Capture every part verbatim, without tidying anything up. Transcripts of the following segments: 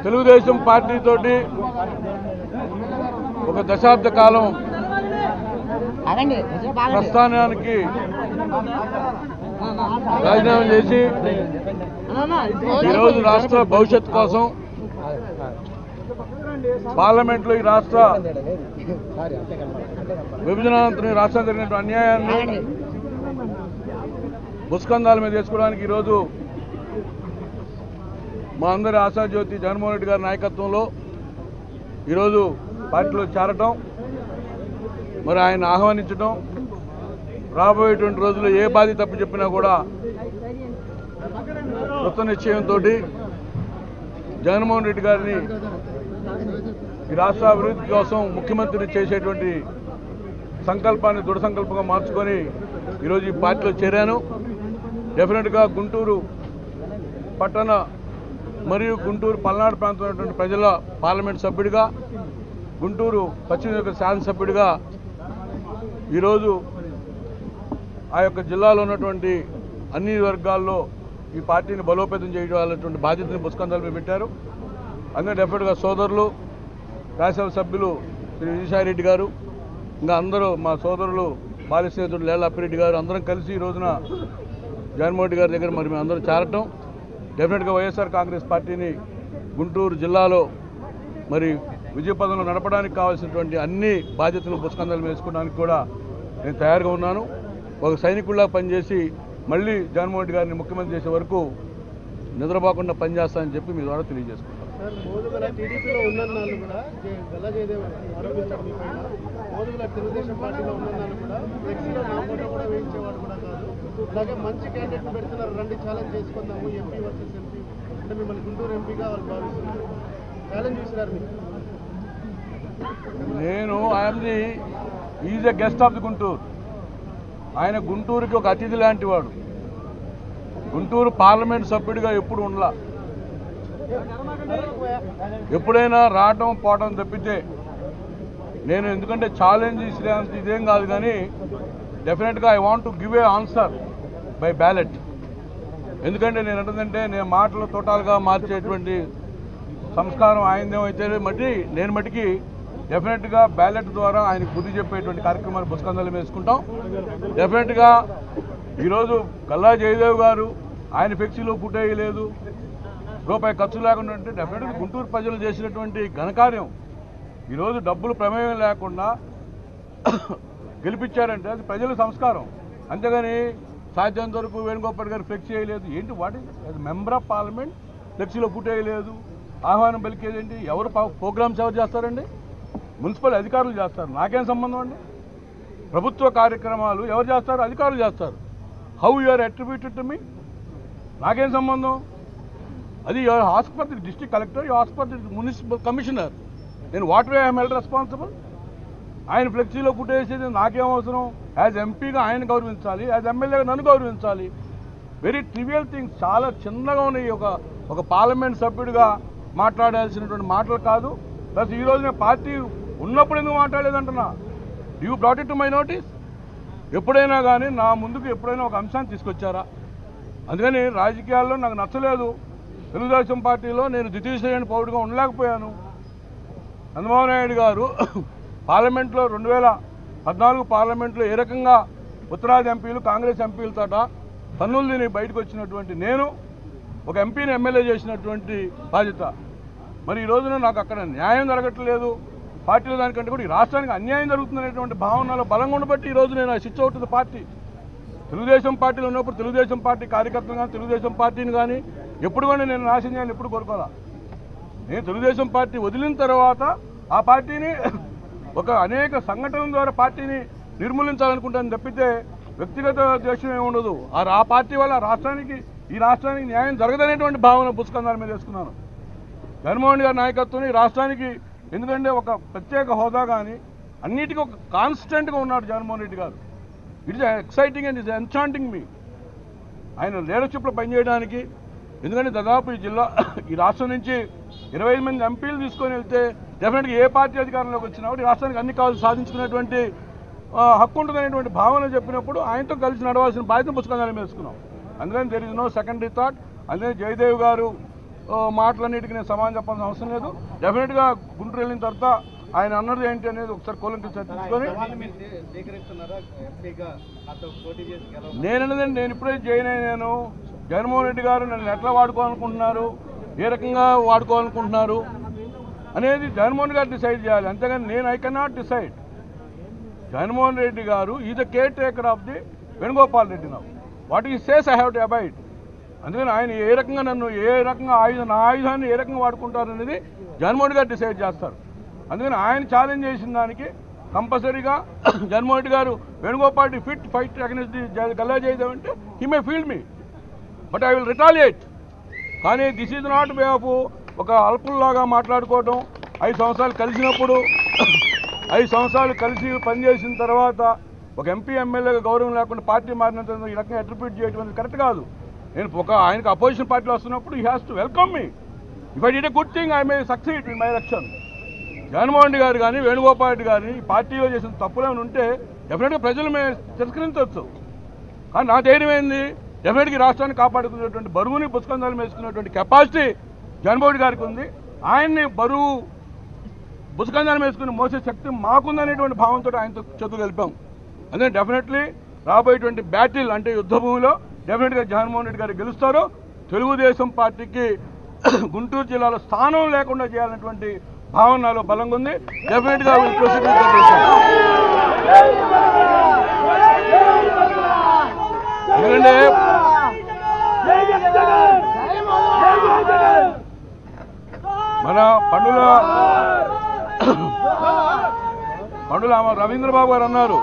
Telugu Desam party తోటి ఒక దశాబ్ద కాలం ప్రస్థానానికి రాజీనామా చేసి ఈరోజు రాష్ట్ర భవిష్యత్తు కోసం పార్లమెంట్లో ఈ రాష్ట్ర విభజనానంతరం ఈ రాష్ట్రం జరిగినటువంటి అన్యాయాన్ని ముస్కందాల మీద చేసుకోవడానికి ఈరోజు మా అందరి ఆశాజ్యోతి జగన్మోహన్ రెడ్డి గారి నాయకత్వంలో ఈరోజు పార్టీలో చేరటం, మరి ఆయన ఆహ్వానించడం, రాబోయేటువంటి రోజుల్లో ఏ బాధ్యత తప్పు చెప్పినా కూడా కొత్త నిశ్చయంతో జగన్మోహన్ రెడ్డి గారిని ఈ రాష్ట్ర అభివృద్ధి కోసం ముఖ్యమంత్రిని చేసేటువంటి సంకల్పాన్ని దృఢ సంకల్పంగా మార్చుకొని ఈరోజు ఈ పార్టీలో చేరాను. డెఫినెట్గా గుంటూరు పట్టణ మరియు గుంటూరు పల్నాడు ప్రాంతంలో ఉన్నటువంటి ప్రజల పార్లమెంట్ సభ్యుడిగా, గుంటూరు పశ్చిమ యొక్క శాసనసభ్యుడిగా ఈరోజు ఆ యొక్క జిల్లాలో ఉన్నటువంటి అన్ని వర్గాల్లో ఈ పార్టీని బలోపేతం చేయడం బాధ్యతని పుష్కందాల మీద పెట్టారు. అందుకే డెఫినెట్గా సోదరులు, రాజ్యసభ సభ్యులు శ్రీ విజయసాయిరెడ్డి గారు, ఇంకా అందరూ మా సోదరులు బాల్య స్నేహితుడు లేళ్ల అప్పిరెడ్డి గారు అందరం కలిసి ఈ రోజున జగన్మోహన్ రెడ్డి గారి దగ్గర మరి మేము అందరం చేరటం, డెఫినెట్గా వైఎస్ఆర్ కాంగ్రెస్ పార్టీని గుంటూరు జిల్లాలో మరి విజయపదంలో నడపడానికి కావాల్సినటువంటి అన్ని బాధ్యతలు పుష్కందాలు వేసుకోవడానికి కూడా నేను తయారుగా ఉన్నాను. ఒక సైనికుల్లా పనిచేసి మళ్ళీ జగన్మోహన్ రెడ్డి గారిని ముఖ్యమంత్రి చేసే వరకు నిద్రపోకుండా పనిచేస్తానని చెప్పి మీ ద్వారా తెలియజేసుకుంటాను. టీడీపీలో ఉన్నన్నాళ్ళు కూడా గల్లా జయదేవ్ ఆరోపించారు మీ పైన. మోదుగుల తెలుగుదేశం పార్టీలో ఉన్నన్నాళ్ళు కూడా ఫ్లెక్సీలో నా ఫోటో కూడా వేయించేవాడు కూడా కాదు. అలాగే మంచి క్యాండిడేట్ పెడుతున్నారు, రండి ఛాలెంజ్ చేసుకుందాము ఎంపీ వర్సెస్ ఎంపీ అంటే మిమ్మల్ని గుంటూరు ఎంపీగా వాళ్ళు భావిస్తున్నారు. ఛాలెంజ్ చూసినారు మీరు. నేను I'm the is a guest of the Guntur. ఆయన గుంటూరుకి ఒక అతిథి లాంటి వాడు. గుంటూరు పార్లమెంట్ సభ్యుడిగా ఎప్పుడు ఉండలా, ఎప్పుడైనా రావటం పోవటం తప్పితే నేను ఎందుకంటే ఛాలెంజ్ ఇచ్చేంత ఇదేం కాదు, కానీ డెఫినెట్గా I want to give a answer by ballot. ఎందుకంటే నేను అంటుందంటే నేను మాటలు తోటాలుగా మార్చేటువంటి సంస్కారం ఆయనదేమైతే మట్టి నేను మట్టికి డెఫినెట్గా బ్యాలెట్ ద్వారా ఆయనకు బుద్ధి చెప్పేటువంటి కార్యక్రమాలు పుష్కందాలు వేసుకుంటాం. డెఫినెట్గా ఈరోజు గల్లా జయదేవ్ గారు ఆయన ఫ్లెక్సీలో పుట్టేయలేదు, రూపాయి ఖర్చు లేకుండా అంటే డెఫినెట్గా గుంటూరు ప్రజలు చేసినటువంటి ఘనకార్యం. ఈరోజు డబ్బులు ప్రమేయం లేకుండా గెలిపించారంటే అది ప్రజల సంస్కారం. అంతేగాని సాధ్యంత వరకు వేణుగోపాల్ గారు ఫ్లెక్సీ చేయలేదు ఏంటి, వాటి అది మెంబర్ ఆఫ్ పార్లమెంట్ ఫ్లెక్సీలో పుట్టేయలేదు, ఆహ్వానం పలికేది ఏంటి? ఎవరు ప్రోగ్రామ్స్ ఎవరు చేస్తారండి? మున్సిపల్ అధికారులు చేస్తారు, నాకేం సంబంధం అండి? ప్రభుత్వ కార్యక్రమాలు ఎవరు చేస్తారు? అధికారులు చేస్తారు. How you are attributed to me, నాకేం సంబంధం? అది యువర్ ఆస్పత్రి డిస్ట్రిక్ట్ కలెక్టర్, యువర్ ఆస్పత్రి మున్సిపల్ కమిషనర్. నేను what way I'm held responsible. ఆయన ఫ్లెక్సీలో పుట్టేసేది నాకేం అవసరం? యాజ్ ఎంపీగా ఆయన గౌరవించాలి, యాజ్ ఎమ్మెల్యేగా నన్ను గౌరవించాలి. వెరీ ట్రివియల్ థింగ్స్, చాలా చిన్నగా ఉన్నాయి. ఒక ఒక పార్లమెంట్ సభ్యుడిగా మాట్లాడాల్సినటువంటి మాటలు కాదు. ప్లస్ ఈ రోజున పార్టీ ఉన్నప్పుడు ఎందుకు మాట్లాడలేదంటున్నా. You brought it to my notice. ఎప్పుడైనా కానీ నా ముందుకు ఎప్పుడైనా ఒక అంశాన్ని తీసుకొచ్చారా? అందుకని రాజకీయాల్లో నాకు నచ్చలేదు. తెలుగుదేశం పార్టీలో నేను ద్వితీయ శ్రేణి పౌరుడిగా ఉండలేకపోయాను. చంద్రబాబు నాయుడు గారు పార్లమెంట్లో రెండు వేల పద్నాలుగు పార్లమెంట్లో ఏ రకంగా ఉత్తరాది ఎంపీలు కాంగ్రెస్ ఎంపీలతోట పన్నులు తిని బయటకు వచ్చినటువంటి నేను ఒక ఎంపీని ఎమ్మెల్యే చేసినటువంటి బాధ్యత. మరి ఈ రోజున నాకు అక్కడ న్యాయం జరగట్లేదు, పార్టీలో దానికంటే కూడా ఈ రాష్ట్రానికి అన్యాయం జరుగుతుందనేటువంటి భావనలో బలంగా ఉండబట్టి ఈరోజు నేను switch out the party. Telugu Desam పార్టీలో ఉన్నప్పుడు తెలుగుదేశం పార్టీ కార్యకర్తలు కానీ తెలుగుదేశం పార్టీని కానీ ఎప్పుడు కూడా నేను నాశనం చేయాలని ఎప్పుడు కోరుకోవాలా. నేను తెలుగుదేశం పార్టీ వదిలిన తర్వాత ఆ పార్టీని ఒక అనేక సంఘటనల ద్వారా పార్టీని నిర్మూలించాలనుకుంటాను తప్పితే వ్యక్తిగత ద్వేషం ఏమి ఉండదు. ఆ పార్టీ వల్ల రాష్ట్రానికి ఈ రాష్ట్రానికి న్యాయం జరగదనేటువంటి భావన పుష్కందాల మీద వేసుకున్నాను. జగన్మోహన్ రెడ్డి గారి నాయకత్వం ఈ రాష్ట్రానికి ఎందుకంటే ఒక ప్రత్యేక హోదా కానీ అన్నిటికీ ఒక కాన్స్టెంట్గా ఉన్నాడు Jaganmohan Reddy garu. It is exciting and it's enchanting me ఆయన లీడర్షిప్లో పనిచేయడానికి. ఎందుకంటే దాదాపు ఈ జిల్లా ఈ రాష్ట్రం నుంచి ఇరవై ఐదు మంది ఎంపీలు తీసుకొని వెళ్తే డెఫినెట్గా ఏ పార్టీ అధికారంలోకి వచ్చినా కూడా ఈ రాష్ట్రానికి అన్ని కావాల్సి సాధించుకునేటువంటి హక్కు ఉంటుందనేటువంటి భావన చెప్పినప్పుడు ఆయనతో కలిసి నడవాల్సిన బాధ్యత పుస్తకాలు వేసుకున్నాం. అందుకని there is no secondary thought. అందుకని జయదేవ్ గారు మాటలన్నిటికీ నేను సమాధానం చెప్పాల్సిన అవసరం లేదు. డెఫినెట్గా గుంటూరు వెళ్ళిన తర్వాత ఆయన అన్నది ఏంటి అనేది ఒకసారి కూలంకి చర్చించుకొని నేనన్నదండి నేను ఇప్పుడే జాయిన్ అయ్యాను. జగన్మోహన్ రెడ్డి గారు నన్ను ఎట్లా వాడుకోవాలనుకుంటున్నారు, ఏ రకంగా వాడుకోవాలనుకుంటున్నారు అనేది జగన్మోహన్ గారు డిసైడ్ చేయాలి. అంతేగాని నేను I cannot decide. Jaganmohan Reddy garu is the caretaker of the Venugopal Reddy now. What he says I have to abide. అందుకని ఆయన ఏ రకంగా నన్ను ఏ రకంగా ఆయుధం నా ఆయుధాన్ని ఏ రకంగా వాడుకుంటారు అనేది జగన్మోహన్ గారు డిసైడ్ చేస్తారు. అందుకని ఆయన ఛాలెంజ్ చేసిన దానికి కంపల్సరీగా Jaganmohan Reddy garu Venugopal Reddy fit fight against the Galla చేయడం అంటే he may feel me, but I will retaliate. కానీ this is not way of ఒక అల్పుల్లాగా మాట్లాడుకోవటం. ఐదు సంవత్సరాలు కలిసినప్పుడు ఐదు సంవత్సరాలు కలిసి పనిచేసిన తర్వాత ఒక ఎంపీ ఎమ్మెల్యేగా గౌరవం లేకుండా పార్టీ మారినంత ఈ రకంగా అట్రిబ్యూట్ చేయడం అనేది కరెక్ట్ కాదు. నేను ఒక ఆయనకు అపోజిషన్ పార్టీలో వస్తున్నప్పుడు he has to welcome me. If I did a good thing I may succeed in my election. Jaganmohan Reddy garu కానీ వేణుగోపాల్ రెడ్డి గారిని ఈ పార్టీలో చేసిన తప్పులేమైనా ఉంటే డెఫినెట్గా ప్రజలు మేము తిరస్కరించవచ్చు. కానీ నా ధైర్యం ఏంది, డెఫినెట్గా రాష్ట్రాన్ని కాపాడుకునేటువంటి బరువుని పుష్కందాలు వేసుకునేటువంటి కెపాసిటీ జగన్మోహన్ రెడ్డి గారికి ఉంది. ఆయన్ని బరువు పుష్కందాలు వేసుకుని మోసే శక్తి మాకుందనేటువంటి భావంతో ఆయనతో చదువు కలిపాం. అందుకని డెఫినెట్లీ రాబోయేటువంటి బ్యాటిల్ అంటే యుద్ధ భూమిలో డెఫినెట్గా జగన్మోహన్ రెడ్డి గారు గెలుస్తారు. తెలుగుదేశం పార్టీకి గుంటూరు జిల్లాలో స్థానం లేకుండా చేయాలనేటువంటి భావన నాలో బలంగా ఉంది. డెఫినెట్గా ఎందుకంటే మన పండుల పండుల రవీంద్రబాబు గారు అన్నారు,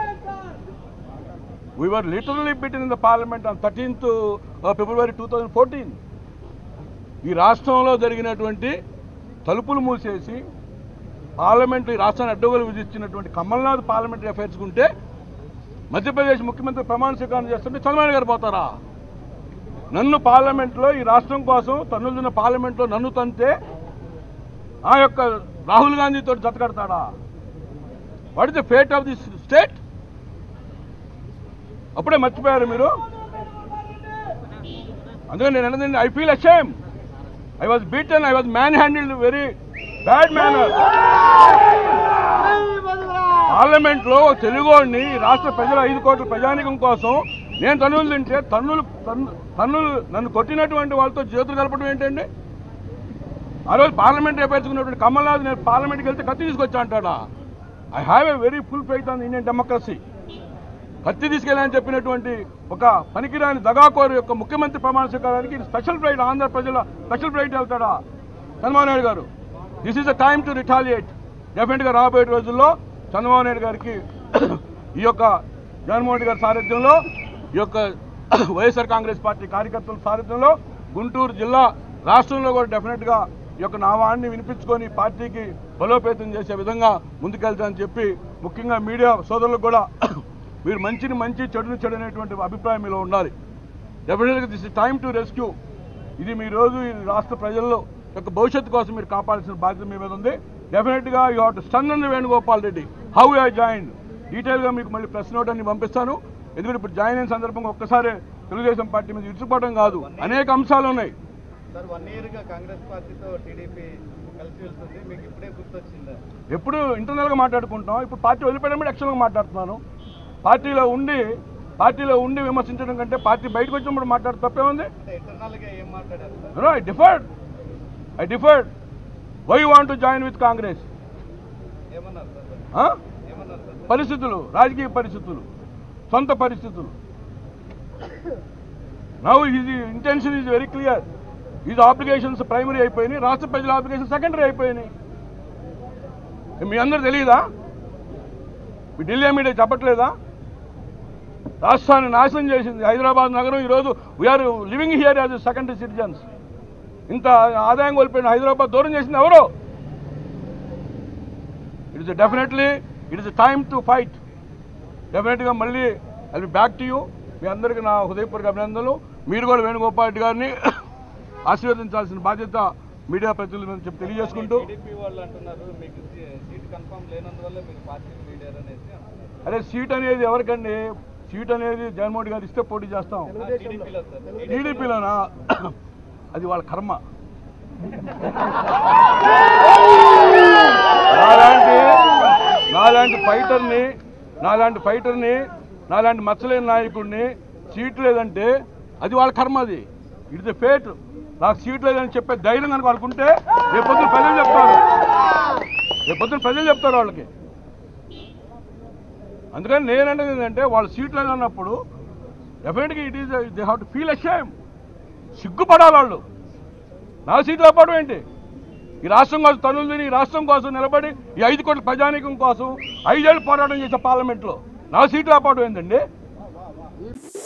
we were literally beaten in the parliament on thirteenth February two thousand fourteen. ఈ రాష్ట్రంలో జరిగినటువంటి తలుపులు మూసేసి పార్లమెంట్ ఈ రాష్ట్రాన్ని అడ్డగోలు విధించినటువంటి కమల్నాథ్ పార్లమెంటరీ అఫైర్స్ ఉంటే మధ్యప్రదేశ్ ముఖ్యమంత్రి ప్రమాణ స్వీకారం చేస్తుంటే చంద్రబాబు గారు పోతారా? నన్ను పార్లమెంట్లో ఈ రాష్ట్రం కోసం తన్నులున్న పార్లమెంట్లో నన్ను తంతే ఆ యొక్క రాహుల్ గాంధీతో జతకడతాడా? What is the fate of this state? అప్పుడే మర్చిపోయారు మీరు. అందుకని నేను అన్నది I feel ashamed. I was beaten, I was manhandled very bad manner. Parliament లో తెలుగుని రాష్ట్ర ప్రజల ఐదు కోట్ల ప్రజానికం కోసం నేను తన్నులు తింటే తన్నులు తన్నులు నన్ను కొట్టినటువంటి వాళ్ళతో చేతులు కలపడం ఏంటండి? ఆ రోజు పార్లమెంట్ రేపేర్చుకున్నటువంటి కమల్నాథ్ నేను పార్లమెంట్కి వెళ్తే కత్తి తీసుకొచ్చా అంటాడా? I have a very full faith on Indian democracy. కత్తి తీసుకెళ్ళని చెప్పినటువంటి ఒక పనికిరాని దగాకోరు యొక్క ముఖ్యమంత్రి ప్రమాణ స్వీకారానికి స్పెషల్ ఫ్లైట్ ఆంధ్ర ప్రజల స్పెషల్ ఫ్లైట్ వెళ్తాడా Chandrababu Naidu garu? This is the time to retaliate. డెఫినెట్గా రాబోయే రోజుల్లో చంద్రబాబు నాయుడు గారికి ఈ యొక్క జగన్మోహన్ రెడ్డి గారి సారథ్యంలో ఈ యొక్క వైఎస్ఆర్ కాంగ్రెస్ పార్టీ కార్యకర్తల సారథ్యంలో గుంటూరు జిల్లా రాష్ట్రంలో కూడా డెఫినెట్గా ఈ యొక్క నావాన్ని వినిపించుకొని పార్టీకి బలోపేతం చేసే విధంగా ముందుకెళ్తామని చెప్పి ముఖ్యంగా మీడియా సోదరులకు కూడా మీరు మంచిని మంచి చెడుని చెడు అనేటువంటి అభిప్రాయం మీలో ఉండాలి. డెఫినెట్గా this is time to rescue. ఇది మీ రోజు ఈ రాష్ట్ర ప్రజల్లో యొక్క భవిష్యత్తు కోసం మీరు కాపాడాల్సిన బాధ్యత మీ మీద ఉంది. డెఫినెట్గా you have to strengthen Venugopal Reddy. How you join డీటెయిల్గా మీకు మళ్ళీ ప్రెస్ నోట్ అన్ని పంపిస్తాను. ఎందుకంటే ఇప్పుడు జాయిన్ అయిన సందర్భంగా ఒక్కసారి తెలుగుదేశం పార్టీ మీద ఇరుచుకోవడం కాదు, అనేక అంశాలు ఉన్నాయి. ఎప్పుడు ఇంటర్నల్గా మాట్లాడుకుంటాం. ఇప్పుడు పార్టీ వదిలిపెట్టడం ఎక్స్టర్నల్గా మాట్లాడుతున్నాను. పార్టీలో ఉండి పార్టీలో ఉండి విమర్శించడం కంటే పార్టీ బయటకు వచ్చినప్పుడు మాట్లాడు తప్పే ఉంది. I differed I differed why you want to join with Congress? పరిస్థితులు, రాజకీయ పరిస్థితులు, సొంత పరిస్థితులు. Now his intention is very clear. His obligations primary అయిపోయినాయి, రాష్ట్ర ప్రజల ఆబ్లిగేషన్ సెకండరీ అయిపోయినాయి. మీ అందరూ తెలియదా? మీ ఢిల్లీ మీడియా చెప్పట్లేదా? రాష్ట్రాన్ని నాశనం చేసింది హైదరాబాద్ నగరం. ఈరోజు we are living here as secondary citizens. ఇంత ఆదాయం కోల్పోయిన హైదరాబాద్ దూరం చేసింది ఎవరో? It is definitely it is time to fight. డెఫినెట్గా మళ్ళీ I will be back to you. మీ అందరికీ నా హృదయపూర్వక అభినందనలు. మీరు కూడా వేణుగోపాల్ రెడ్డి గారిని ఆశీర్వదించాల్సిన బాధ్యత మీడియా ప్రతినిధుల మీద చెప్పి తెలియజేసుకుంటూ, అరే సీట్ అనేది ఎవరికండి? సీట్ అనేది జగన్మోహన్ రెడ్డి గారు ఇస్తే పోటీ చేస్తాం. టీడీపీలోనా? అది వాళ్ళ కర్మ. నాలాంటి నాలాంటి ఫైటర్ని నాలాంటి ఫైటర్ని నాలాంటి మచ్చలేని నాయకుడిని సీట్ లేదంటే అది వాళ్ళ కర్మ. అది ఇట్ ది ఫేట్. నాకు సీట్ లేదని చెప్పే ధైర్యం కనుక వాళ్ళకుంటే రేపొద్దున ప్రజలు చెప్తారు రేపొద్దున ప్రజలు చెప్తారు వాళ్ళకి. అందుకని నేనంటే ఏంటంటే వాళ్ళు సీట్ లేదన్నప్పుడు డెఫినెట్గా it is they have to feel ashamed. సిగ్గుపడాలి వాళ్ళు. నా సీట్లు అవ్వడం ఏంటి? ఈ రాష్ట్రం కోసం తనులు తిని ఈ రాష్ట్రం కోసం నిలబడి ఈ ఐదు కోట్ల ప్రజానీకం కోసం ఐదేళ్ళు పోరాటం చేసే పార్లమెంట్లో నా సీట్లు అవ్వడం ఏంటండి?